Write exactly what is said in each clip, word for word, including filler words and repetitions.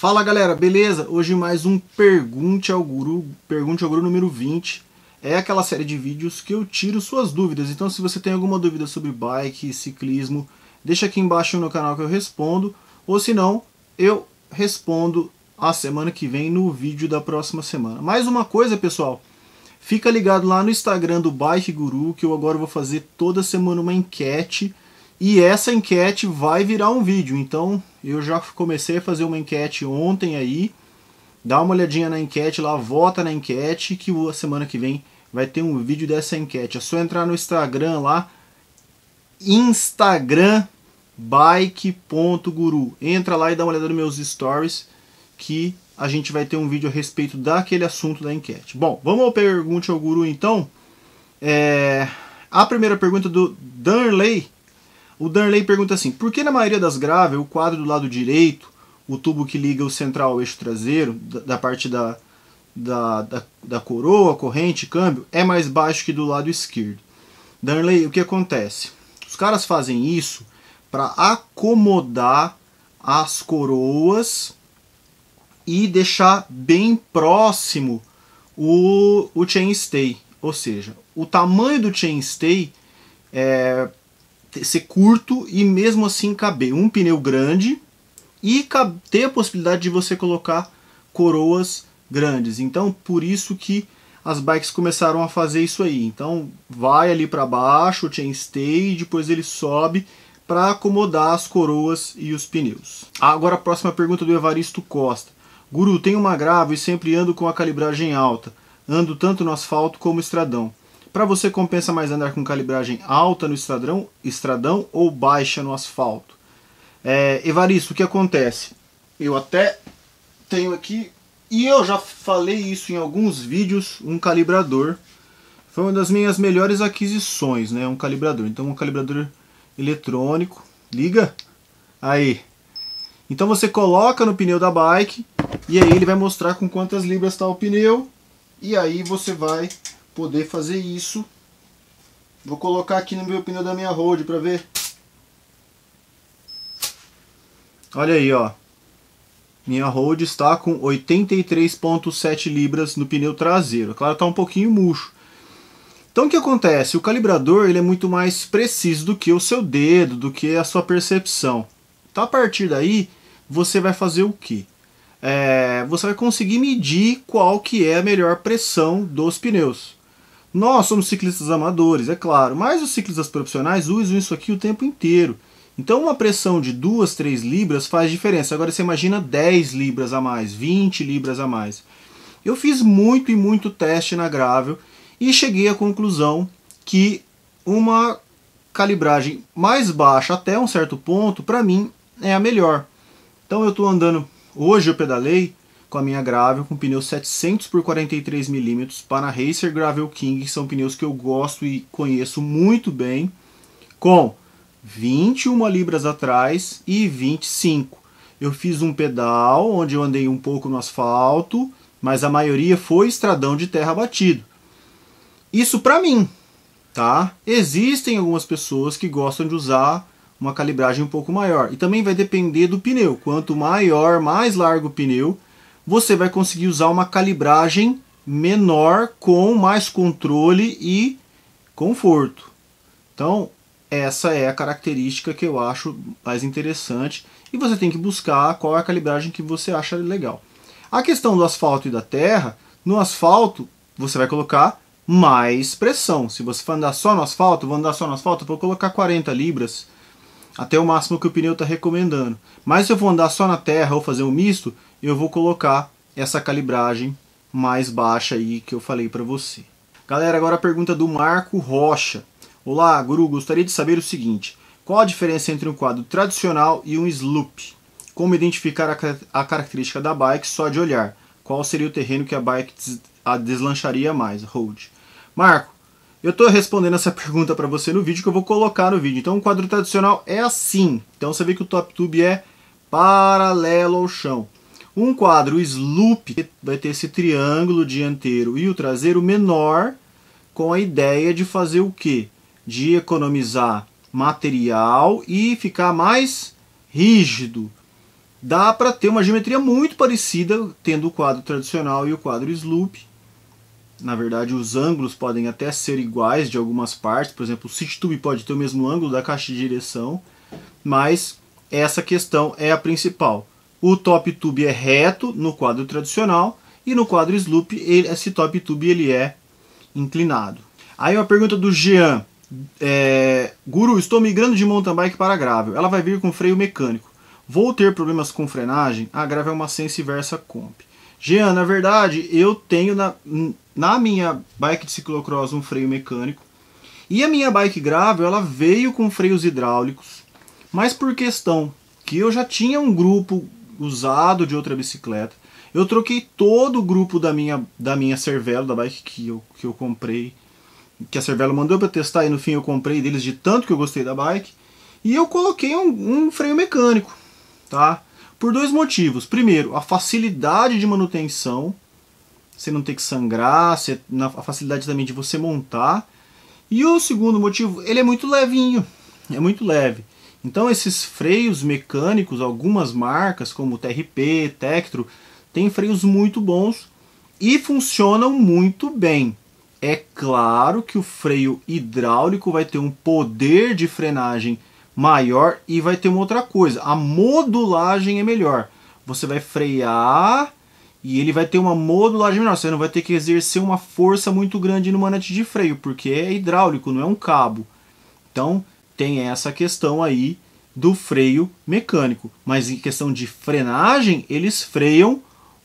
Fala galera, beleza? Hoje mais um Pergunte ao Guru, Pergunte ao Guru número vinte. É aquela série de vídeos que eu tiro suas dúvidas. Então se você tem alguma dúvida sobre bike, ciclismo, deixa aqui embaixo no canal que eu respondo. Ou se não, eu respondo a semana que vem no vídeo da próxima semana. Mais uma coisa, pessoal, fica ligado lá no Instagram do Bike Guru, que eu agora vou fazer toda semana uma enquete. E essa enquete vai virar um vídeo, então eu já comecei a fazer uma enquete ontem aí. Dá uma olhadinha na enquete lá, vota na enquete, que a semana que vem vai ter um vídeo dessa enquete. É só entrar no Instagram lá, instagram bike ponto guru. Entra lá e dá uma olhada nos meus stories, que a gente vai ter um vídeo a respeito daquele assunto da enquete. Bom, vamos ao Pergunte ao Guru então. É... A primeira pergunta do Darley. O Darley pergunta assim: por que na maioria das gravel o quadro do lado direito, o tubo que liga o central ao eixo traseiro, da, da parte da, da, da, da coroa, corrente, câmbio, é mais baixo que do lado esquerdo? Darley, o que acontece? Os caras fazem isso para acomodar as coroas e deixar bem próximo o, o chainstay. Ou seja, o tamanho do chainstay é ser curto e mesmo assim caber um pneu grande e ter a possibilidade de você colocar coroas grandes. Então por isso que as bikes começaram a fazer isso aí. Então vai ali para baixo o chainstay e depois ele sobe para acomodar as coroas e os pneus. Agora a próxima pergunta do Evaristo Costa: Guru, tenho uma gravel e sempre ando com a calibragem alta, ando tanto no asfalto como no estradão. Para você, compensa mais andar com calibragem alta no estradão, estradão ou baixa no asfalto? É, Evaristo, o que acontece? Eu até tenho aqui, e eu já falei isso em alguns vídeos, um calibrador. Foi uma das minhas melhores aquisições, né? Um calibrador. Então um calibrador eletrônico. Liga? Aí. Então você coloca no pneu da bike, e aí ele vai mostrar com quantas libras está o pneu. E aí você vai poder fazer isso. Vou colocar aqui no meu pneu da minha road para ver. Olha aí, ó. Minha road está com oitenta e três vírgula sete libras no pneu traseiro. Claro, está um pouquinho murcho. Então o que acontece? O calibrador ele é muito mais preciso do que o seu dedo, do que a sua percepção. Então a partir daí você vai fazer o quê? É, você vai conseguir medir qual que é a melhor pressão dos pneus. Nós somos ciclistas amadores, é claro, mas os ciclistas profissionais usam isso aqui o tempo inteiro. Então uma pressão de duas, três libras faz diferença. Agora você imagina dez libras a mais, vinte libras a mais. Eu fiz muito e muito teste na gravel e cheguei à conclusão que uma calibragem mais baixa até um certo ponto, para mim, é a melhor. Então eu estou andando, hoje eu pedalei com a minha gravel com pneu setecentos por quarenta e três milímetros para Racer Gravel King, que são pneus que eu gosto e conheço muito bem, com vinte e uma libras atrás e vinte e cinco. Eu fiz um pedal onde eu andei um pouco no asfalto, mas a maioria foi estradão de terra batido. Isso para mim, tá? Existem algumas pessoas que gostam de usar uma calibragem um pouco maior. E também vai depender do pneu. Quanto maior, mais largo o pneu, você vai conseguir usar uma calibragem menor com mais controle e conforto. Então essa é a característica que eu acho mais interessante e você tem que buscar qual é a calibragem que você acha legal. A questão do asfalto e da terra, no asfalto você vai colocar mais pressão. Se você for andar só no asfalto, vou andar só no asfalto, vou colocar quarenta libras, até o máximo que o pneu está recomendando. Mas se eu for andar só na terra ou fazer um misto, eu vou colocar essa calibragem mais baixa aí que eu falei para você. Galera, agora a pergunta do Marco Rocha. Olá, Guru, gostaria de saber o seguinte: qual a diferença entre um quadro tradicional e um sloop? Como identificar a, a característica da bike só de olhar? Qual seria o terreno que a bike des, a deslancharia mais? Road. Marco, eu estou respondendo essa pergunta para você no vídeo que eu vou colocar no vídeo. Então, um quadro tradicional é assim. Então, você vê que o top tube é paralelo ao chão. Um quadro sloop vai ter esse triângulo dianteiro e o traseiro menor, com a ideia de fazer o quê? De economizar material e ficar mais rígido. dá para ter uma geometria muito parecida, tendo o quadro tradicional e o quadro slope. Na verdade, os ângulos podem até ser iguais de algumas partes, por exemplo, o City Tube pode ter o mesmo ângulo da caixa de direção, mas essa questão é a principal. O Top Tube é reto no quadro tradicional e no quadro slope esse Top Tube ele é inclinado. Aí uma pergunta do Jean. É, Guru, estou migrando de mountain bike para gravel. Ela vai vir com freio mecânico. Vou ter problemas com frenagem? A gravel é uma Sense Versa Comp. Jean, na verdade, eu tenho na, na minha bike de ciclocross um freio mecânico. E a minha bike gravel, ela veio com freios hidráulicos. Mas por questão que eu já tinha um grupo usado de outra bicicleta. Eu troquei todo o grupo da minha, da minha Cervelo, da bike que eu, que eu comprei. Que a Cervelo mandou para testar e no fim eu comprei deles de tanto que eu gostei da bike. E eu coloquei um, um freio mecânico. Tá? Por dois motivos. Primeiro, a facilidade de manutenção. Você não ter que sangrar, você, a facilidade também de você montar. E o segundo motivo, ele é muito levinho. É muito leve. Então esses freios mecânicos, algumas marcas como T R P, Tektro, tem freios muito bons e funcionam muito bem. É claro que o freio hidráulico vai ter um poder de frenagem maior e vai ter uma outra coisa. A modulagem é melhor. Você vai frear e ele vai ter uma modulagem menor. Você não vai ter que exercer uma força muito grande no manete de freio, porque é hidráulico, não é um cabo. Então tem essa questão aí do freio mecânico. Mas em questão de frenagem, eles freiam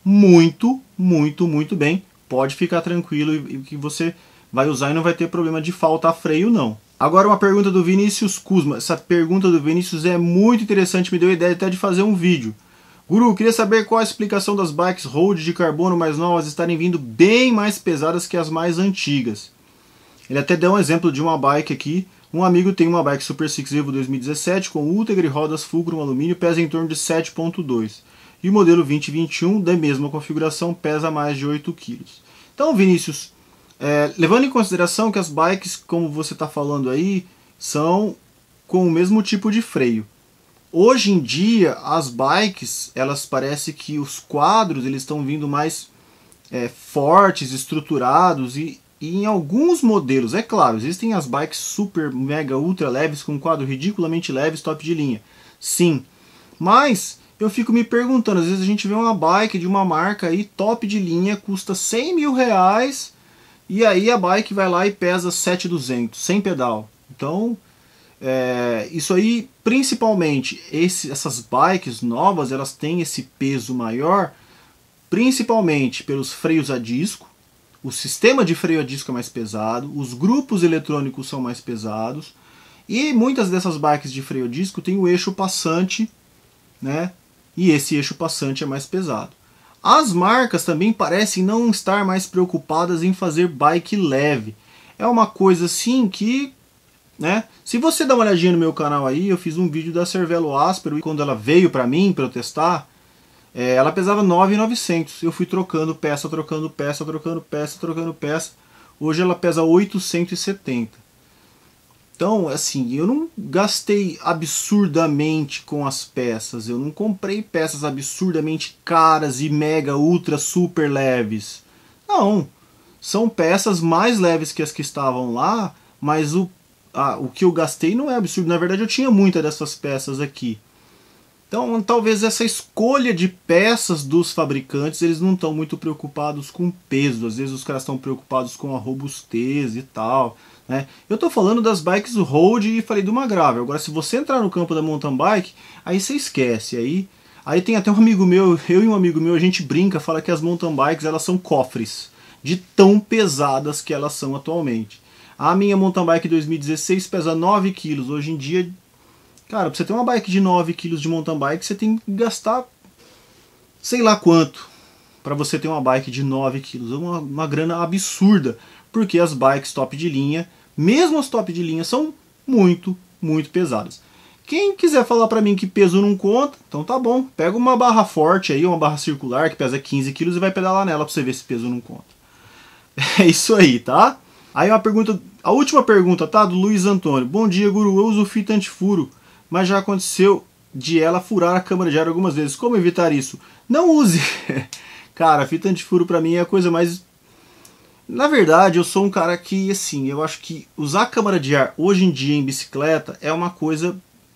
muito, muito, muito bem. Pode ficar tranquilo e que você vai usar e não vai ter problema de faltar freio, não. Agora uma pergunta do Vinícius Kuzma. Essa pergunta do Vinícius é muito interessante, me deu a ideia até de fazer um vídeo. Guru, queria saber qual a explicação das bikes road de carbono mais novas estarem vindo bem mais pesadas que as mais antigas. Ele até deu um exemplo de uma bike aqui. Um amigo tem uma bike Super Six Evo dois mil e dezessete com Ultegra e rodas Fulcrum alumínio, pesa em torno de sete vírgula dois. E o modelo vinte vinte e um, da mesma configuração, pesa mais de oito quilos. Então, Vinícius, é, levando em consideração que as bikes, como você está falando aí, são com o mesmo tipo de freio. Hoje em dia, as bikes, elas parecem que os quadros eles estão vindo mais é, fortes, estruturados e, e em alguns modelos, é claro, existem as bikes super, mega, ultra leves com quadro ridiculamente leves, top de linha. Sim, mas eu fico me perguntando, às vezes a gente vê uma bike de uma marca aí top de linha, custa cem mil reais e aí a bike vai lá e pesa sete mil e duzentos, sem pedal. Então, é, isso aí, principalmente, esse, essas bikes novas, elas têm esse peso maior, principalmente pelos freios a disco. O sistema de freio a disco é mais pesado, os grupos eletrônicos são mais pesados, e muitas dessas bikes de freio a disco têm o eixo passante, né? E esse eixo passante é mais pesado. As marcas também parecem não estar mais preocupadas em fazer bike leve. É uma coisa assim que, né? Se você dá uma olhadinha no meu canal aí, eu fiz um vídeo da Cervelo Áspero e quando ela veio para mim para eu testar, é, ela pesava nove mil e novecentos. Eu fui trocando peça, trocando peça, trocando peça, trocando peça. Hoje ela pesa oitocentos e setenta. Então, assim, eu não gastei absurdamente com as peças. Eu não comprei peças absurdamente caras e mega, ultra, super leves. Não. São peças mais leves que as que estavam lá, mas o, ah, o que eu gastei não é absurdo. Na verdade, eu tinha muitas dessas peças aqui. Então, talvez essa escolha de peças dos fabricantes, eles não estão muito preocupados com peso. Às vezes os caras estão preocupados com a robustez e tal, né? Eu estou falando das bikes road e falei de uma gravel. Agora, se você entrar no campo da mountain bike, aí você esquece. Aí, aí tem até um amigo meu, eu e um amigo meu, a gente brinca, fala que as mountain bikes elas são cofres, de tão pesadas que elas são atualmente. A minha mountain bike dois mil e dezesseis pesa nove quilos. Hoje em dia, cara, pra você ter uma bike de nove quilos de mountain bike, você tem que gastar sei lá quanto para você ter uma bike de nove quilos. É uma, uma grana absurda, porque as bikes top de linha, mesmo as top de linha, são muito, muito pesadas. Quem quiser falar para mim que peso não conta, então tá bom. Pega uma barra forte aí, uma barra circular que pesa quinze quilos e vai pedalar nela para você ver se peso não conta. É isso aí, tá? Aí uma pergunta, a última pergunta, tá? Do Luiz Antônio. Bom dia, Guru. Eu uso fita antifuro, mas já aconteceu de ela furar a câmara de ar algumas vezes. Como evitar isso? Não use! Cara, a fita antifuro pra mim é a coisa mais... Na verdade, eu sou um cara que, assim, eu acho que usar a câmara de ar hoje em dia em bicicleta é uma coisa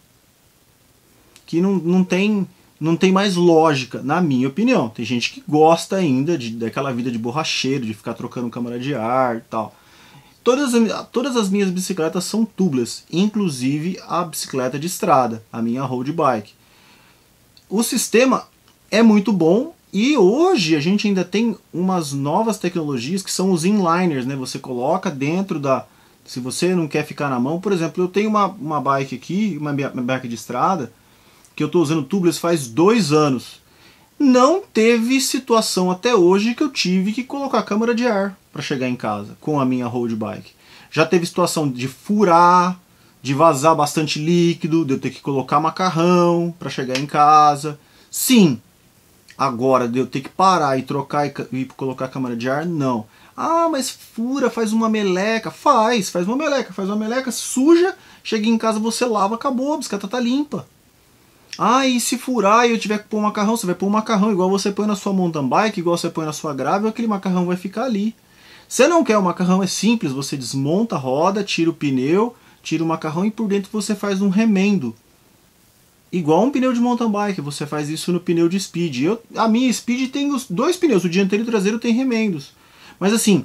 que não, não, tem, não tem mais lógica, na minha opinião. Tem gente que gosta ainda de, daquela vida de borracheiro, de ficar trocando câmara de ar e tal. Todas, todas as minhas bicicletas são tubeless, inclusive a bicicleta de estrada, a minha road bike. O sistema é muito bom e hoje a gente ainda tem umas novas tecnologias que são os inliners, né? Você coloca dentro da... Se você não quer ficar na mão, por exemplo, eu tenho uma, uma bike aqui, uma, uma bike de estrada, que eu estou usando tubeless faz dois anos. Não teve situação até hoje que eu tive que colocar a câmara de ar para chegar em casa com a minha road bike. Já teve situação de furar, de vazar bastante líquido, de eu ter que colocar macarrão para chegar em casa. Sim. Agora, de eu ter que parar e trocar e, e colocar a câmara de ar, não. Ah, mas fura, faz uma meleca. Faz, faz uma meleca, faz uma meleca suja, chega em casa, você lava, acabou, a bicicleta tá limpa. Ah, e se furar e eu tiver que pôr um macarrão, você vai pôr um macarrão igual você põe na sua mountain bike, igual você põe na sua gravel, aquele macarrão vai ficar ali. Você não quer o macarrão, é simples, você desmonta a roda, tira o pneu, tira o macarrão e por dentro você faz um remendo. Igual um pneu de mountain bike, você faz isso no pneu de speed. Eu, a minha speed tem os dois pneus, o dianteiro e o traseiro tem remendos. Mas assim,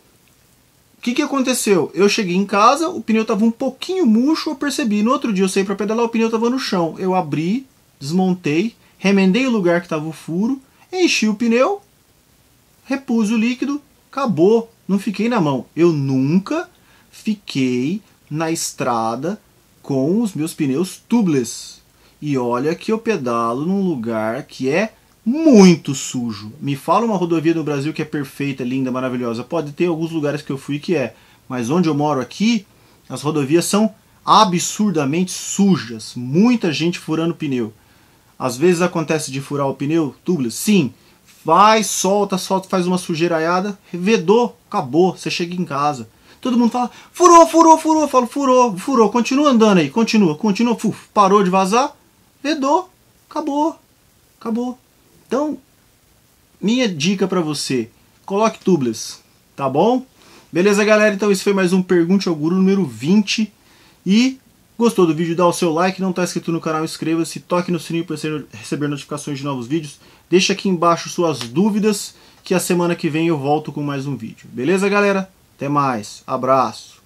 o que, que aconteceu? Eu cheguei em casa, o pneu estava um pouquinho murcho, eu percebi. No outro dia eu saí para pedalar, o pneu estava no chão. Eu abri, desmontei, remendei o lugar que estava o furo, enchi o pneu, repus o líquido, acabou. Não fiquei na mão. Eu nunca fiquei na estrada com os meus pneus tubeless. E olha que eu pedalo num lugar que é muito sujo. Me fala uma rodovia no Brasil que é perfeita, linda, maravilhosa. Pode ter alguns lugares que eu fui que é. Mas onde eu moro aqui, as rodovias são absurdamente sujas. Muita gente furando pneu. Às vezes acontece de furar o pneu tubeless? Sim. Vai, solta, solta, faz uma sujeiraiada, vedou, acabou, você chega em casa. Todo mundo fala, furou, furou, furou. Eu falo, furou, furou, continua andando aí, continua, continua, fuf, parou de vazar, vedou, acabou, acabou. Então, minha dica pra você, coloque tubeless, tá bom? Beleza, galera? Então esse foi mais um Pergunte ao Guru número vinte. E gostou do vídeo? Dá o seu like, não está inscrito no canal, inscreva-se, toque no sininho para receber notificações de novos vídeos. Deixa aqui embaixo suas dúvidas, que a semana que vem eu volto com mais um vídeo. Beleza, galera? Até mais. Abraço.